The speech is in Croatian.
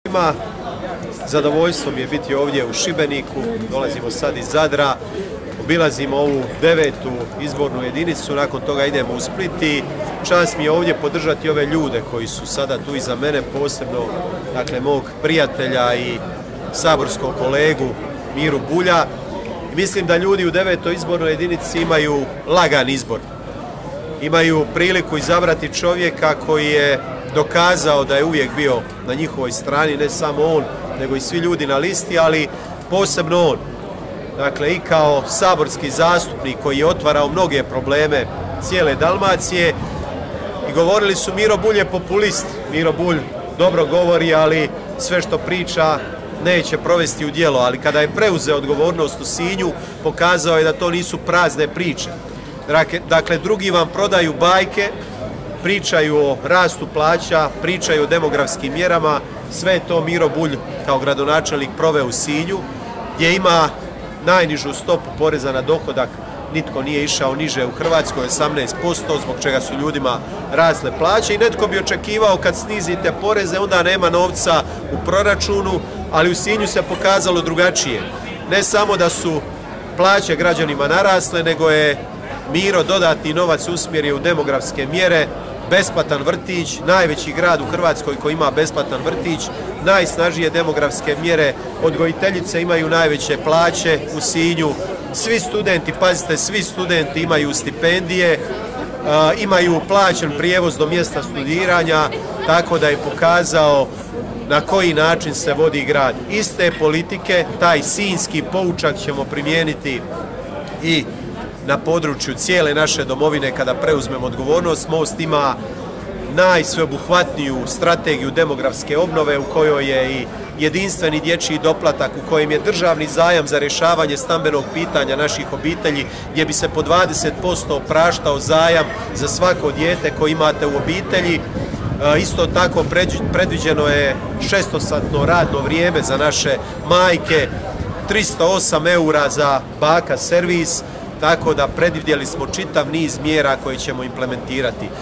Ima zadovoljstvo mi je biti ovdje u Šibeniku, dolazimo sad iz Zadra, obilazimo ovu 9. izbornu jedinicu, nakon toga idemo u Split i čast mi je ovdje podržati ove ljude koji su sada tu iza mene, posebno dakle, mog prijatelja i saborskog kolegu Miru Bulja. Mislim da ljudi u 9. izbornoj jedinici imaju lagan izbor. Imaju priliku izabrati čovjeka koji je dokazao da je uvijek bio na njihovoj strani, ne samo on, nego i svi ljudi na listi, ali posebno on. Dakle, i kao saborski zastupnik koji je otvarao mnoge probleme cijele Dalmacije i govorili su Miro Bulj je populist. Miro Bulj dobro govori, ali sve što priča neće provesti u djelo, ali kada je preuzeo odgovornost u Sinju, pokazao je da to nisu prazne priče. Dakle, drugi vam prodaju bajke, pričaju o rastu plaća, pričaju o demografskim mjerama, sve je to Miro Bulj kao gradonačelnik proveo u Sinju, gdje ima najnižu stopu poreza na dohodak, nitko nije išao niže u Hrvatskoj, 18%, zbog čega su ljudima rasle plaće i netko bi očekivao kad snizite poreze, onda nema novca u proračunu, ali u Sinju se pokazalo drugačije. Ne samo da su plaće građanima narasle, nego je Miro dodatni novac usmjerio u demografske mjere, besplatan vrtić, najveći grad u Hrvatskoj koji ima besplatan vrtić, najsnažnije demografske mjere, odgojiteljice imaju najveće plaće u Sinju, svi studenti, pazite, svi studenti imaju stipendije, imaju plaćen prijevoz do mjesta studiranja, tako da je pokazao na koji način se vodi grad. Iste politike, taj sinjski poučak ćemo primijeniti i na području cijele naše domovine kada preuzmemo odgovornost. Most ima najsveobuhvatniju strategiju demografske obnove u kojoj je i jedinstveni dječji doplatak, u kojem je državni zajam za rješavanje stambenog pitanja naših obitelji, gdje bi se po 20% opraštao zajam za svako dijete koje imate u obitelji. Isto tako predviđeno je 600-satno radno vrijeme za naše majke, 308 eura za baka servis, tako da predvidjeli smo čitav niz mjera koje ćemo implementirati.